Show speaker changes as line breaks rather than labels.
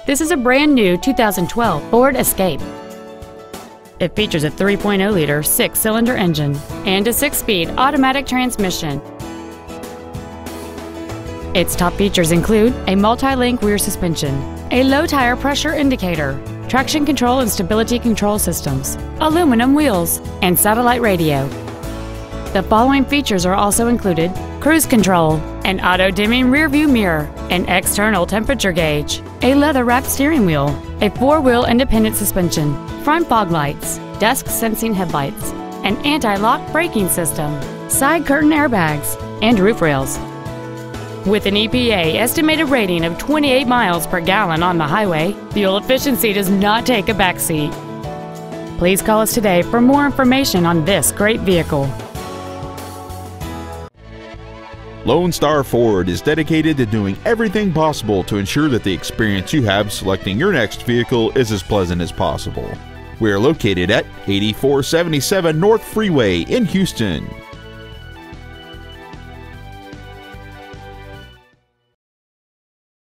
This is a brand new 2012 Ford Escape. It features a 3.0-liter six-cylinder engine and a 6-speed automatic transmission. Its top features include a multi-link rear suspension, a low tire pressure indicator, traction control and stability control systems, aluminum wheels, and satellite radio. The following features are also included: cruise control, an auto-dimming rearview mirror, an external temperature gauge, a leather-wrapped steering wheel, a 4-wheel independent suspension, front fog lights, dusk sensing headlights, an anti-lock braking system, side curtain airbags, and roof rails. With an EPA estimated rating of 28 miles per gallon on the highway, fuel efficiency does not take a backseat. Please call us today for more information on this great vehicle.
Lone Star Ford is dedicated to doing everything possible to ensure that the experience you have selecting your next vehicle is as pleasant as possible. We are located at 8477 North Freeway in Houston.